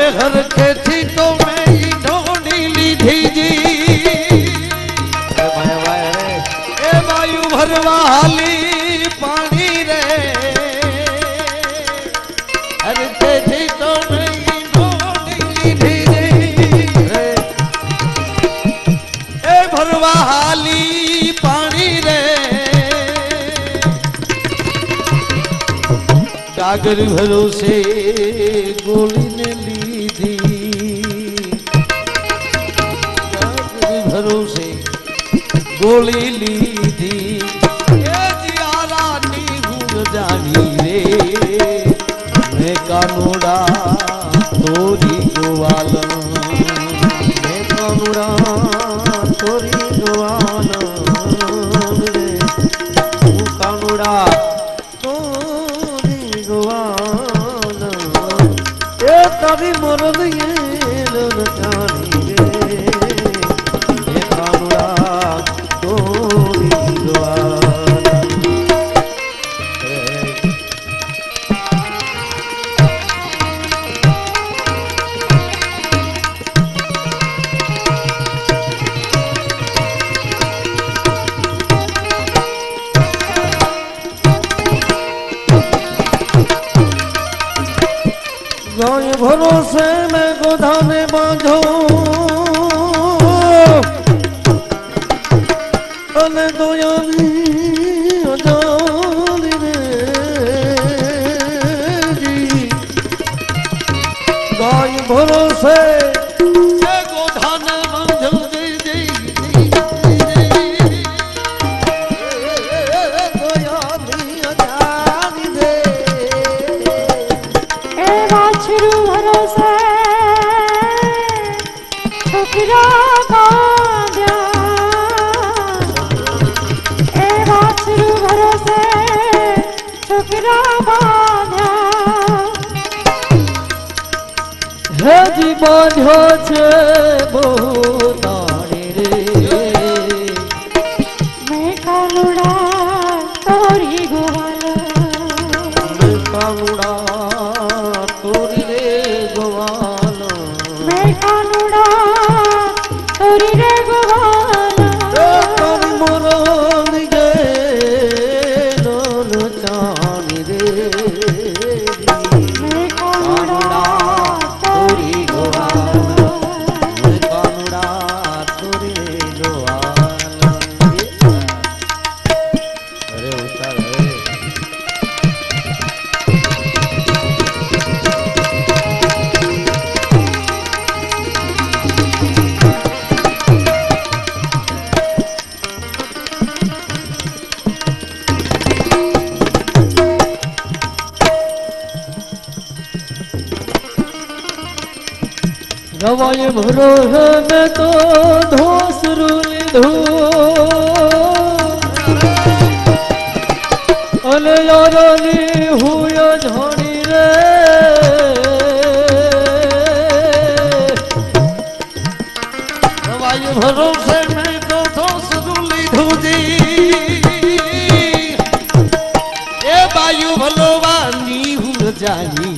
घर के थी तो मैं ही ढोनी लीधी जी ए वायु भरवाली पानी रे घर के थी तो मैं ही ढोनी लीधी जी ए भरवाली पानी रे कागर भरोसे गोली ने ली थी कागर भरोसे गोली ली थी ये जियारा नी भूल जानी रे मैं कानूड़ा तोरी गोवाला मैं कानूड़ा तोरी गोवाला रे तू कानूड़ा कभी मरद ये जानी रे ये कानुड़ा तोरी दुआरा गाय भरोसे में गोधाने बांधो अने दोयानी अजानी रे जी गाय भरोसे में गोधाने बांधो जी जी दोयानी अजानी रे शुरू भरोसे छोकरा बांध्या ए बात शुरू भरोसे छोकरा बांध्या हे जी बांध्यो छे बोताणी रे मैं कानुड़ा तोरी गोवाला मैं कानुड़ा तोरी रे गोवाला मैं कानुड़ा तोरी रे गोवाला तोरी मोरल गए लोल चानी रे मैं कानुड़ा तोरी गोवाला मैं कानुड़ा तोरी रे गोवाला अरे उतार गवाए भरोसे में तो धोस रूली धो अले यारानी हुआ झाड़ी रे गवाए भरोसे में तो धोस रूली धो जी ये वायु भलोवानी हुआ जानी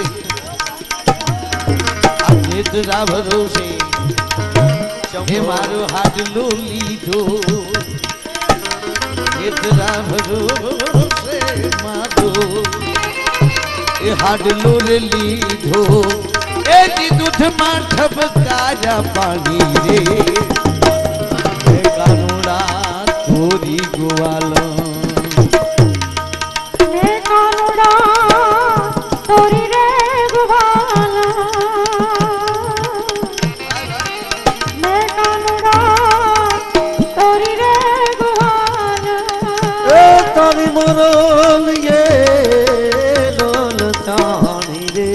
तेरा भरोसे हे मारो हाथ लो लीधो तेरा भरोसे मारो ए हाथ लो लीधो ए जी दूध मार ठपकारा पानी रे हे कानुड़ा तोरी गोवाला मैं कानुड़ा तोरी रे गोवाला तारी मोरल ये लोल तानी रे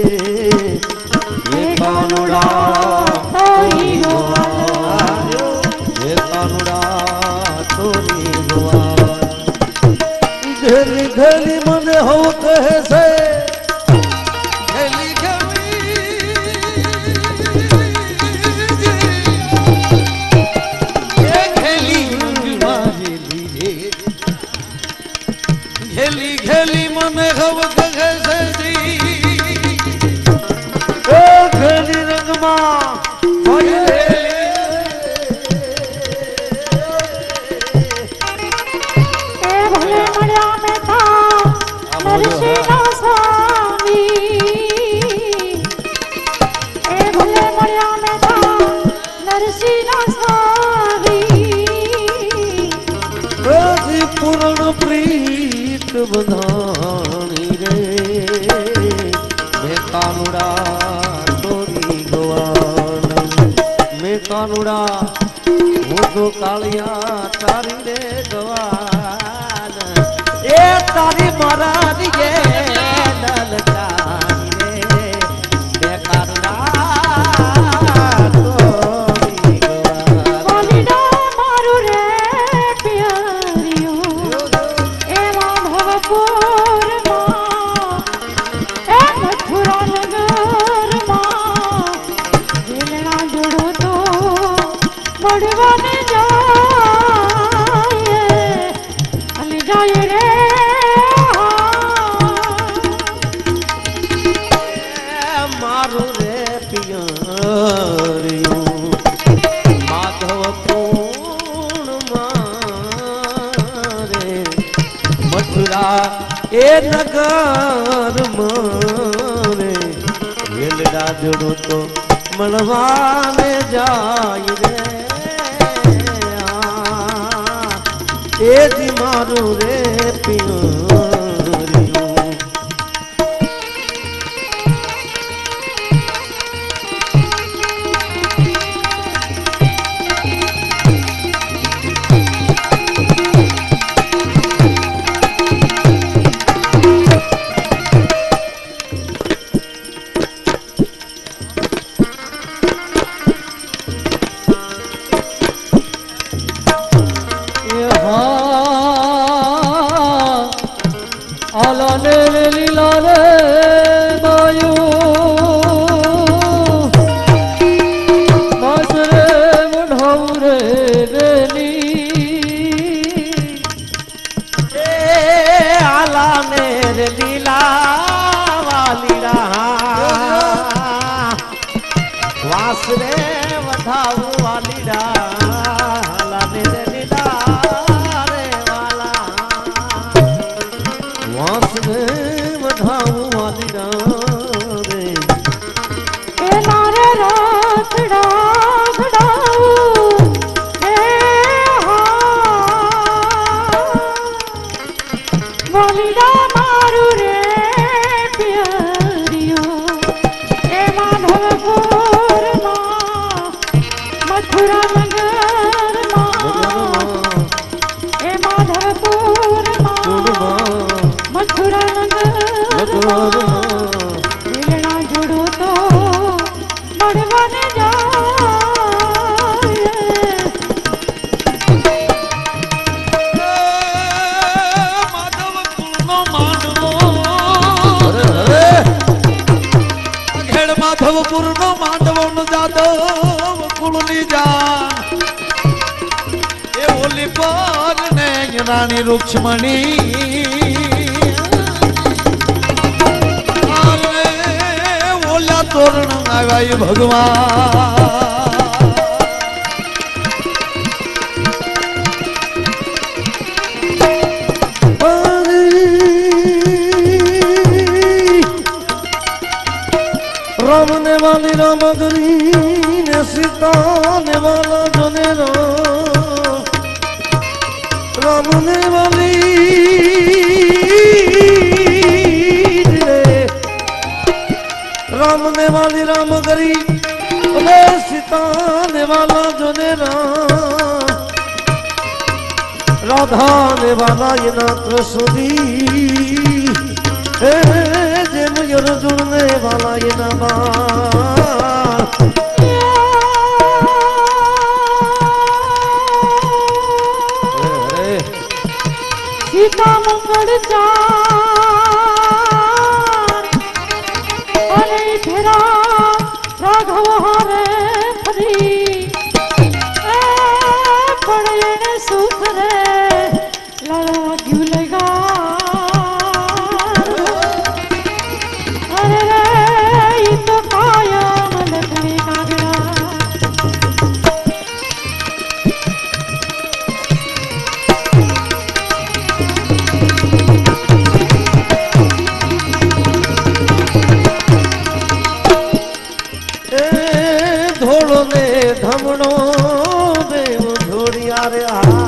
ये कानुड़ा तोरी गोवाला ये कानुड़ा तोरी गोवाला घेली घेली मन हो कहे से घेली घेली घेली मन हव कहे से जी बंधानी रे मैं कानुड़ा तोरी गवान मैं कानुड़ा वो तो कालिया तारी रे गवान ए तारी महाराज ये ललचानी रे मैं कानुड़ा तोरी गवान वालिडा मारू रे प्यारियो ए माधवपुर मां ए मथुरा नगर मां दिलना जुड़ो तो बड़वाने जाए अली जाए रे मारू रे पियारियो माधवपुर मारे मथुरा ए नगर मारे वेलड़ा जोड़ो तो मनवाने जाय रे ए जी मारू रे पियारियो आलाने लीला रे मायू मासरे मुढ़ाऊरे रेली आलाने रे लीला वाली रहा वासरे वधाऊ वाली रहा आलाने रे लीला रे वाला वासरे वधाऊ वाली रे ए मारे रातड़ा घड़ाऊ ए वालिडा मारू रे प्यारियो ए माधवपुर मां मथुरा नगर मां ए माधवपुर मां मथुरा नगर मिलना जुड़ो तो बड़वाने जाए माधवपुर नो माधव नो जादव कुलनी जान ए ओली पर ने रानी रुक्ष्मणी आले ओला तोरण आगाई भगवान राम ने वाली राम गरी ने सीता ने वाला जोने राम ने वाली रे राम ने वाली राम गरी ने सीता ने वाला जोने राधा ने वाला ये ना कृष्णी जे मुझे जुड़ने वाला ये नमा सीता मंगल चार अरे तेरा राघव हारे फरी पड़े ने सुख रे लड़ो झूलेगा अरे रे ये तो कायम लखनी कागड़ा धमणो देव धोड़िया रे